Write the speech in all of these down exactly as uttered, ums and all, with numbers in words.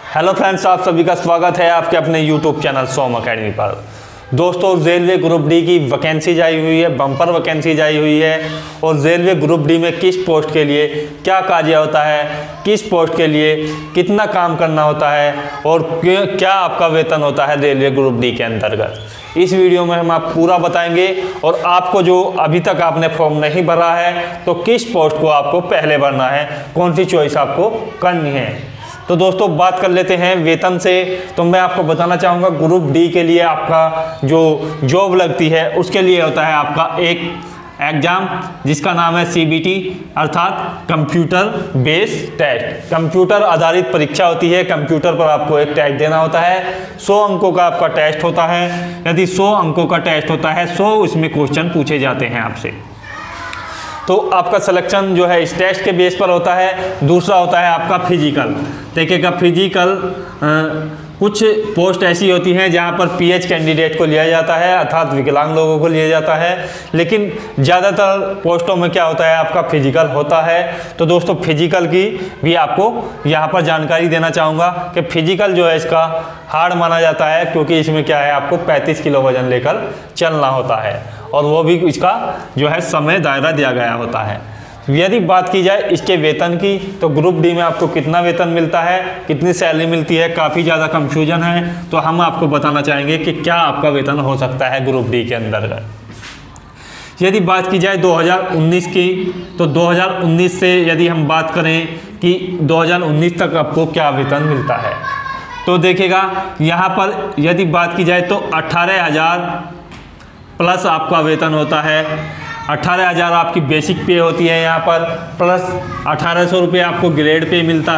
Hello friends, आप सभी का स्वागत है आपके अपने यूट्यूब चैनल सोम अकेडमी पर। दोस्तों, रेलवे ग्रुप डी की वैकेंसी आई हुई है, बम्पर वैकेंसी आई हुई है। और रेलवे ग्रुप डी में किस पोस्ट के लिए क्या कार्य होता है, किस पोस्ट के लिए कितना काम करना होता है और क्या आपका वेतन होता है रेलवे ग्रुप डी के अंतर्गत, इस वीडियो में हम आप पूरा बताएंगे। और आपको जो अभी तक आपने फॉर्म नहीं भरा है तो किस पोस्ट को आपको पहले भरना है, कौन सी चॉइस आपको करनी है। तो दोस्तों, बात कर लेते हैं वेतन से। तो मैं आपको बताना चाहूँगा, ग्रुप डी के लिए आपका जो जॉब लगती है उसके लिए होता है आपका एक एग्जाम जिसका नाम है सी बी टी अर्थात कंप्यूटर बेस्ड टेस्ट। कंप्यूटर आधारित परीक्षा होती है, कंप्यूटर पर आपको एक टेस्ट देना होता है। सौ अंकों का आपका टेस्ट होता है। यदि सौ अंकों का टेस्ट होता है, सौ उसमें क्वेश्चन पूछे जाते हैं आपसे। तो आपका सिलेक्शन जो है इस टेस्ट के बेस पर होता है। दूसरा होता है आपका फिजिकल। देखिएगा, फिजिकल कुछ पोस्ट ऐसी होती हैं जहां पर पीएच कैंडिडेट को लिया जाता है अर्थात विकलांग लोगों को लिया जाता है, लेकिन ज़्यादातर पोस्टों में क्या होता है आपका फिजिकल होता है। तो दोस्तों, फिजिकल की भी आपको यहाँ पर जानकारी देना चाहूँगा कि फिजिकल जो है इसका हार्ड माना जाता है, क्योंकि इसमें क्या है आपको पैंतीस किलो वजन लेकर चलना होता है और वो भी इसका जो है समय दायरा दिया गया होता है। यदि बात की जाए इसके वेतन की, तो ग्रुप डी में आपको कितना वेतन मिलता है, कितनी सैलरी मिलती है, काफ़ी ज़्यादा कंफ्यूजन है। तो हम आपको बताना चाहेंगे कि क्या आपका वेतन हो सकता है ग्रुप डी के अंतर्गत। यदि बात की जाए दो हज़ार उन्नीस की, तो दो हज़ार उन्नीस से यदि हम बात करें कि दो हज़ार उन्नीस तक आपको क्या वेतन मिलता है, तो देखिएगा यहाँ पर यदि बात की जाए तो अट्ठारह हज़ार प्लस आपका वेतन होता है। अट्ठारह हज़ार आपकी बेसिक पे होती है यहाँ पर, प्लस अठारह सौ रुपये आपको ग्रेड पे मिलता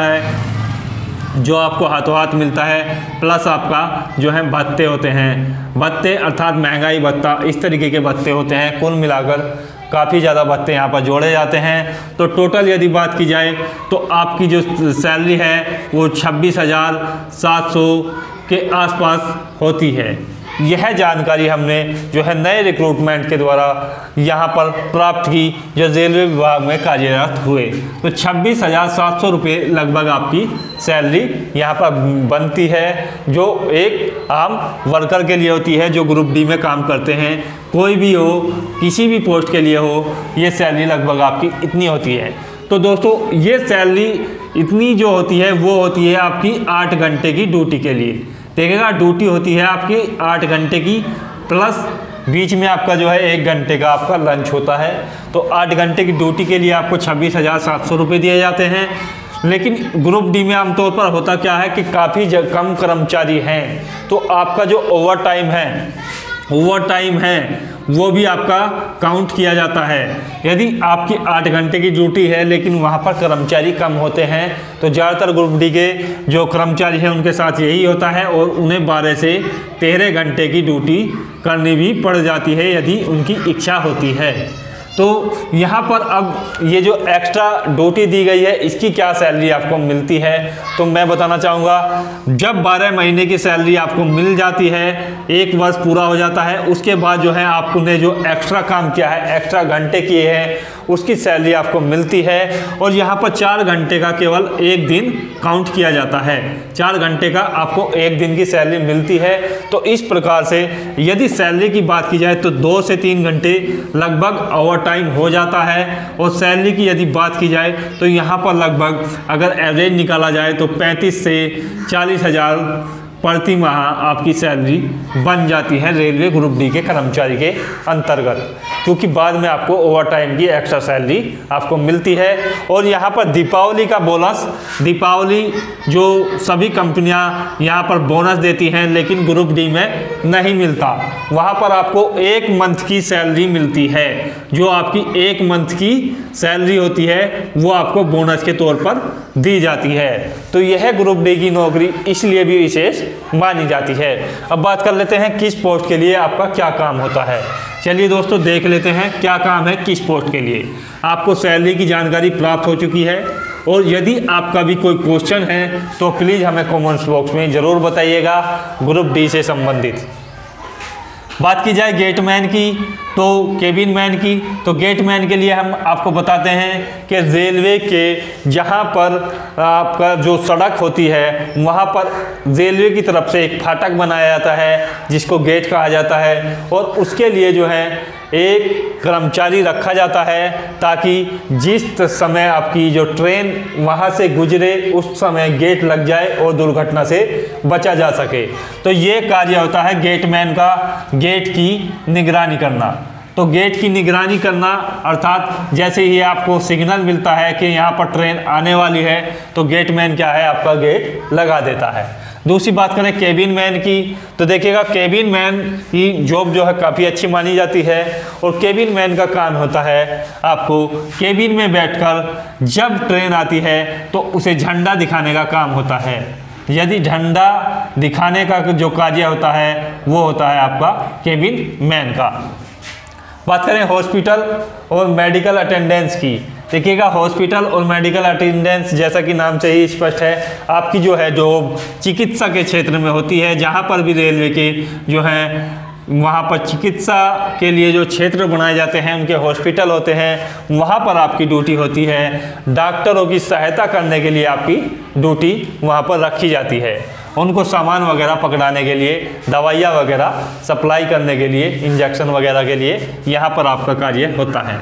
है जो आपको हाथों हाथ मिलता है, प्लस आपका जो है भत्ते होते हैं। भत्ते अर्थात महंगाई भत्ता, इस तरीके के भत्ते होते हैं। कुल मिलाकर काफ़ी ज़्यादा भत्ते यहाँ पर जोड़े जाते हैं। तो टोटल यदि बात की जाए तो आपकी जो सैलरी है वो छब्बीस हज़ार सात सौ के आसपास होती है। यह जानकारी हमने जो है नए रिक्रूटमेंट के द्वारा यहाँ पर प्राप्त की, जो रेलवे विभाग में कार्यरत हुए। तो छब्बीस हज़ार सात सौ रुपये लगभग आपकी सैलरी यहाँ पर बनती है, जो एक आम वर्कर के लिए होती है जो ग्रुप डी में काम करते हैं। कोई भी हो, किसी भी पोस्ट के लिए हो, ये सैलरी लगभग आपकी इतनी होती है। तो दोस्तों, ये सैलरी इतनी जो होती है वो होती है आपकी आठ घंटे की ड्यूटी के लिए। देखिएगा, ड्यूटी होती है आपकी आठ घंटे की, प्लस बीच में आपका जो है एक घंटे का आपका लंच होता है। तो आठ घंटे की ड्यूटी के लिए आपको छब्बीस हज़ार सात सौ रुपये दिए जाते हैं। लेकिन ग्रुप डी में आमतौर पर होता क्या है कि काफ़ी कम कर्मचारी हैं, तो आपका जो ओवर टाइम है ओवर टाइम है वो भी आपका काउंट किया जाता है। यदि आपकी आठ घंटे की ड्यूटी है लेकिन वहाँ पर कर्मचारी कम होते हैं, तो ज़्यादातर ग्रुप डी के जो कर्मचारी हैं उनके साथ यही होता है और उन्हें बारह से तेरह घंटे की ड्यूटी करनी भी पड़ जाती है यदि उनकी इच्छा होती है। तो यहाँ पर अब ये जो एक्स्ट्रा ड्यूटी दी गई है इसकी क्या सैलरी आपको मिलती है, तो मैं बताना चाहूँगा, जब बारह महीने की सैलरी आपको मिल जाती है, एक वर्ष पूरा हो जाता है, उसके बाद जो है आपने जो एक्स्ट्रा काम किया है, एक्स्ट्रा घंटे किए हैं, उसकी सैलरी आपको मिलती है। और यहाँ पर चार घंटे का केवल एक दिन काउंट किया जाता है। चार घंटे का आपको एक दिन की सैलरी मिलती है। तो इस प्रकार से यदि सैलरी की बात की जाए तो दो से तीन घंटे लगभग ओवर टाइम हो जाता है। और सैलरी की यदि बात की जाए तो यहाँ पर लगभग अगर एवरेज निकाला जाए तो पैंतीस से चालीस हज़ार प्रति माह आपकी सैलरी बन जाती है रेलवे ग्रुप डी के कर्मचारी के अंतर्गत, क्योंकि बाद में आपको ओवर टाइम की एक्स्ट्रा सैलरी आपको मिलती है। और यहाँ पर दीपावली का बोनस, दीपावली जो सभी कंपनियाँ यहाँ पर बोनस देती हैं लेकिन ग्रुप डी में नहीं मिलता, वहाँ पर आपको एक मंथ की सैलरी मिलती है। जो आपकी एक मंथ की सैलरी होती है वो आपको बोनस के तौर पर दी जाती है। तो यह ग्रुप डी की नौकरी इसलिए भी विशेष मानी जाती है। अब बात कर लेते हैं किस पोस्ट के लिए आपका क्या काम होता है। चलिए दोस्तों, देख लेते हैं क्या काम है किस पोस्ट के लिए। आपको सैलरी की जानकारी प्राप्त हो चुकी है, और यदि आपका भी कोई क्वेश्चन है तो प्लीज़ हमें कमेंट्स बॉक्स में ज़रूर बताइएगा ग्रुप डी से संबंधित। बात की जाए गेटमैन की, तो केबिन मैन की, तो गेट मैन के लिए हम आपको बताते हैं कि रेलवे के जहाँ पर आपका जो सड़क होती है वहाँ पर रेलवे की तरफ से एक फाटक बनाया जाता है जिसको गेट कहा जाता है, और उसके लिए जो है एक कर्मचारी रखा जाता है ताकि जिस समय आपकी जो ट्रेन वहाँ से गुजरे उस समय गेट लग जाए और दुर्घटना से बचा जा सके। तो ये कार्य होता है गेटमैन का, गेट की निगरानी करना। तो गेट की निगरानी करना अर्थात जैसे ही आपको सिग्नल मिलता है कि यहाँ पर ट्रेन आने वाली है तो गेटमैन क्या है, आपका गेट लगा देता है। दूसरी बात करें केबिन मैन की, तो देखिएगा केबिन मैन की जॉब जो है काफ़ी अच्छी मानी जाती है, और केबिन मैन का काम होता है आपको केबिन में बैठकर जब ट्रेन आती है तो उसे झंडा दिखाने का काम होता है। यदि झंडा दिखाने का जो कार्य होता है वो होता है आपका केबिन मैन का। बात करें हॉस्पिटल और मेडिकल अटेंडेंस की, देखिएगा हॉस्पिटल और मेडिकल अटेंडेंस जैसा कि नाम से ही स्पष्ट है, आपकी जो है जो चिकित्सा के क्षेत्र में होती है, जहाँ पर भी रेलवे के जो हैं वहाँ पर चिकित्सा के लिए जो क्षेत्र बनाए जाते हैं उनके हॉस्पिटल होते हैं, वहाँ पर आपकी ड्यूटी होती है। डॉक्टरों की सहायता करने के लिए आपकी ड्यूटी वहाँ पर रखी जाती है, उनको सामान वगैरह पकड़ाने के लिए, दवाइयाँ वगैरह सप्लाई करने के लिए, इंजेक्शन वगैरह के लिए यहाँ पर आपका कार्य होता है।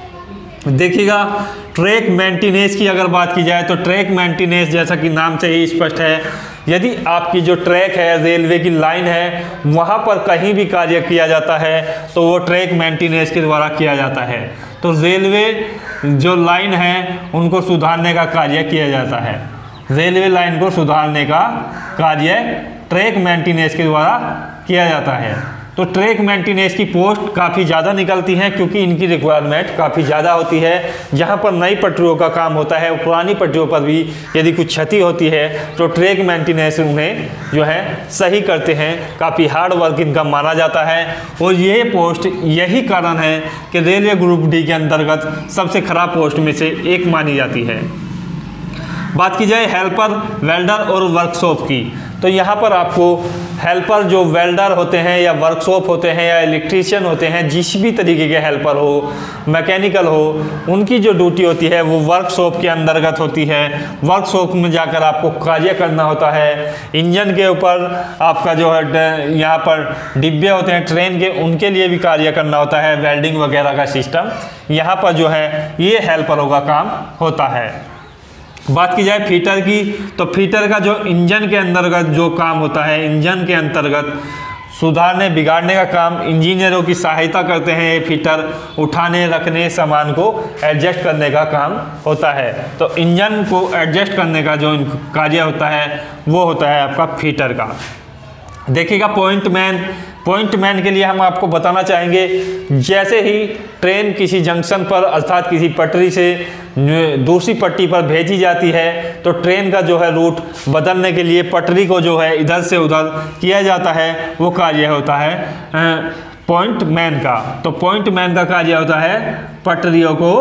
देखिएगा ट्रैक मेंटेनेंस की अगर बात की जाए तो ट्रैक मेंटेनेंस जैसा कि नाम से ही स्पष्ट है, यदि आपकी जो ट्रैक है, रेलवे की लाइन है, वहाँ पर कहीं भी कार्य किया जाता है तो वो ट्रैक मेंटेनेंस के द्वारा किया जाता है। तो रेलवे जो लाइन है उनको सुधारने का कार्य किया जाता है, रेलवे लाइन को सुधारने का कार्य ट्रैक मेंटेनेंस के द्वारा किया जाता है। तो ट्रैक मेंटेनेंस की पोस्ट काफ़ी ज़्यादा निकलती हैं क्योंकि इनकी रिक्वायरमेंट काफ़ी ज़्यादा होती है। जहाँ पर नई पटरियों का काम होता है, पुरानी पटरियों पर भी यदि कुछ क्षति होती है तो ट्रैक मेंटेनेंस उन्हें जो है सही करते हैं। काफ़ी हार्ड वर्क इनका माना जाता है, और ये पोस्ट यही कारण है कि रेलवे ग्रुप डी के अंतर्गत सबसे खराब पोस्ट में से एक मानी जाती है। बात की जाए हेल्पर, वेल्डर और वर्कशॉप की, तो यहाँ पर आपको हेल्पर जो वेल्डर होते हैं या वर्कशॉप होते हैं या इलेक्ट्रीशियन होते हैं, जिस भी तरीके के हेल्पर हो, मैकेनिकल हो, उनकी जो ड्यूटी होती है वो वर्कशॉप के अंतर्गत होती है। वर्कशॉप में जाकर आपको कार्य करना होता है। इंजन के ऊपर आपका जो है यहाँ पर डिब्बे होते हैं ट्रेन के, उनके लिए भी कार्य करना होता है, वेल्डिंग वगैरह का सिस्टम यहाँ पर जो है ये हेल्परों का काम होता है। बात की जाए फीटर की, तो फीटर का जो इंजन के अंतर्गत जो काम होता है, इंजन के अंतर्गत सुधारने बिगाड़ने का काम इंजीनियरों की सहायता करते हैं। ये फीटर उठाने रखने सामान को एडजस्ट करने का काम होता है। तो इंजन को एडजस्ट करने का जो कार्य होता है वो होता है आपका फीटर का। देखिएगा पॉइंट मैन, पॉइंट मैन के लिए हम आपको बताना चाहेंगे, जैसे ही ट्रेन किसी जंक्शन पर अर्थात किसी पटरी से दूसरी पट्टी पर भेजी जाती है तो ट्रेन का जो है रूट बदलने के लिए पटरी को जो है इधर से उधर किया जाता है, वो कार्य होता है पॉइंट मैन का। तो पॉइंट मैन का कार्य होता है पटरियों को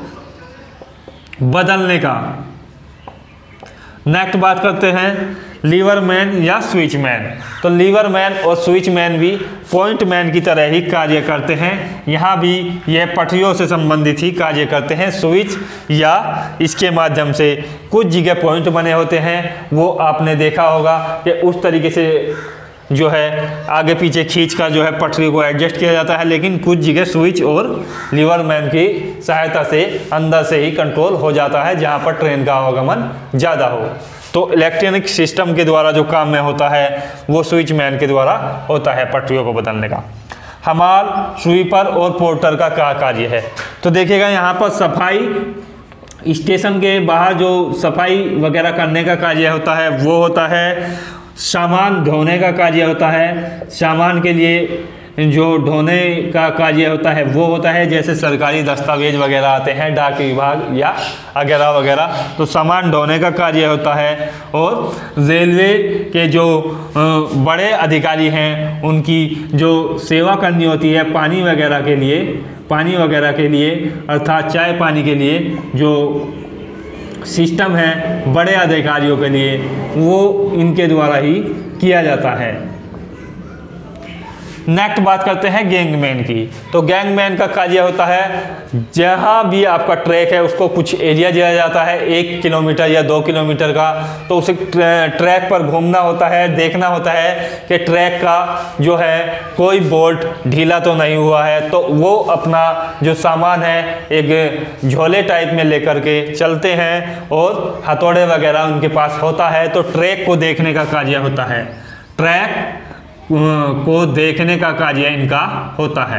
बदलने का। नेक्स्ट बात करते हैं लीवर मैन या स्विच मैन। तो लीवर मैन और स्विच मैन भी पॉइंट मैन की तरह ही कार्य करते हैं। यहाँ भी यह पटरियों से संबंधित ही कार्य करते हैं। स्विच या इसके माध्यम से कुछ जगह पॉइंट बने होते हैं, वो आपने देखा होगा कि उस तरीके से जो है आगे पीछे खींच कर जो है पटरी को एडजस्ट किया जाता है, लेकिन कुछ जगह स्विच और लीवर मैन की सहायता से अंदर से ही कंट्रोल हो जाता है जहाँ पर ट्रेन का आवागमन ज़्यादा हो। तो इलेक्ट्रॉनिक सिस्टम के द्वारा जो काम में होता है वो स्विच मैन के द्वारा होता है पटरियों को बदलने का। हमाल, स्वीपर और पोर्टर का क्या कार्य है? तो देखिएगा यहाँ पर सफाई, स्टेशन के बाहर जो सफाई वगैरह करने का कार्य होता है वो होता है। सामान ढोने का कार्य होता है, सामान के लिए जो ढोने का कार्य होता है वो होता है। जैसे सरकारी दस्तावेज वगैरह आते हैं डाक विभाग या वगैरह वगैरह, तो सामान ढोने का कार्य होता है। और रेलवे के जो बड़े अधिकारी हैं उनकी जो सेवा करनी होती है पानी वगैरह के लिए, पानी वगैरह के लिए अर्थात चाय पानी के लिए जो सिस्टम है बड़े अधिकारियों के लिए, वो इनके द्वारा ही किया जाता है। नेक्स्ट बात करते हैं गैंगमैन की। तो गैंगमैन का कार्य होता है जहां भी आपका ट्रैक है उसको कुछ एरिया दिया जाता है एक किलोमीटर या दो किलोमीटर का, तो उसे ट्रैक पर घूमना होता है, देखना होता है कि ट्रैक का जो है कोई बोल्ट ढीला तो नहीं हुआ है, तो वो अपना जो सामान है एक झोले टाइप में लेकर के चलते हैं और हथौड़े वगैरह उनके पास होता है। तो ट्रैक को देखने का कार्य होता है, ट्रैक को देखने का कार्य इनका होता है।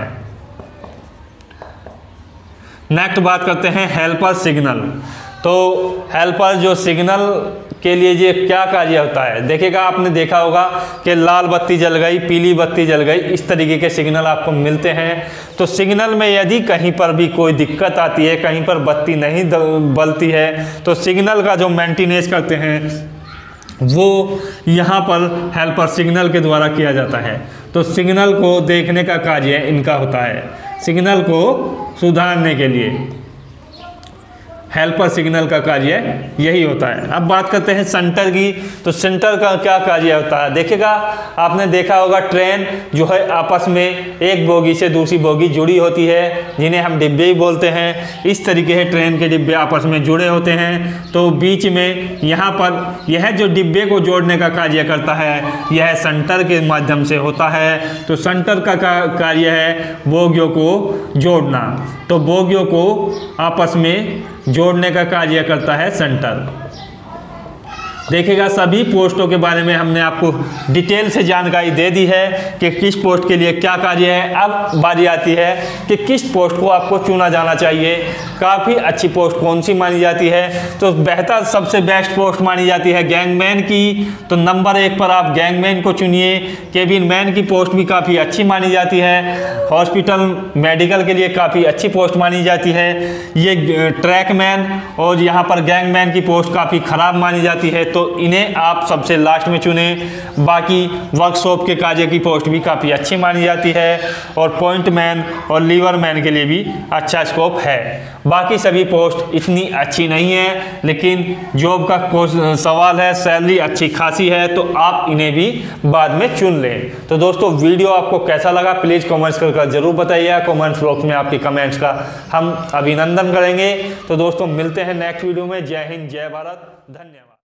नेक्स्ट बात करते हैं हेल्पर सिग्नल। तो हेल्पर जो सिग्नल के लिए ये क्या कार्य होता है, देखिएगा आपने देखा होगा कि लाल बत्ती जल गई, पीली बत्ती जल गई, इस तरीके के सिग्नल आपको मिलते हैं। तो सिग्नल में यदि कहीं पर भी कोई दिक्कत आती है, कहीं पर बत्ती नहीं बलती है, तो सिग्नल का जो मेंटेनेंस करते हैं वो यहाँ पर हेल्पर सिग्नल के द्वारा किया जाता है। तो सिग्नल को देखने का कार्य इनका होता है, सिग्नल को सुधारने के लिए हेल्पर सिग्नल का कार्य यही होता है। अब बात करते हैं सेंटर की। तो सेंटर का क्या कार्य होता है, देखिएगा आपने देखा होगा ट्रेन जो है आपस में एक बोगी से दूसरी बोगी जुड़ी होती है, जिन्हें हम डिब्बे ही बोलते हैं। इस तरीके से ट्रेन के डिब्बे आपस में जुड़े होते हैं। तो बीच में यहाँ पर यह जो डिब्बे को जोड़ने का कार्य करता है यह सेंटर के माध्यम से होता है। तो सेंटर का कार्य है बोगियों को जोड़ना, तो बोगियों को आपस में जोड़ने का कार्य करता है सेंटर। देखिएगा सभी पोस्टों के बारे में हमने आपको डिटेल से जानकारी दे दी है कि किस पोस्ट के लिए क्या कार्य है। अब बारी आती है कि किस पोस्ट को आपको चुना जाना चाहिए। काफ़ी अच्छी पोस्ट कौन सी मानी जाती है, तो बेहतर सबसे बेस्ट पोस्ट मानी जाती है गैंगमैन की। तो नंबर एक पर आप गैंगमैन को चुनिए। केबिन मैन की पोस्ट भी काफ़ी अच्छी मानी जाती है। हॉस्पिटल मेडिकल के लिए काफ़ी अच्छी पोस्ट मानी जाती है। ये ट्रैकमैन और यहाँ पर गैंगमैन की पोस्ट काफ़ी ख़राब मानी जाती है, तो इन्हें आप सबसे लास्ट में चुने। बाकी वर्कशॉप के कार्य की पोस्ट भी काफ़ी अच्छी मानी जाती है और पॉइंटमैन और लीवरमैन के लिए भी अच्छा स्कोप है। बाकी सभी पोस्ट इतनी अच्छी नहीं है, लेकिन जॉब का सवाल है, सैलरी अच्छी खासी है, तो आप इन्हें भी बाद में चुन लें। तो दोस्तों वीडियो आपको कैसा लगा प्लीज़ कमेंट्स कर जरूर बताइए। कमेंट्स बॉक्स में आपके कमेंट्स का हम अभिनंदन करेंगे। तो दोस्तों मिलते हैं नेक्स्ट वीडियो में। जय हिंद, जय भारत, धन्यवाद।